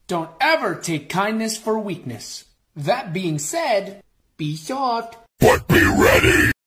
Don't ever take kindness for weakness. That being said, be shocked. But be ready!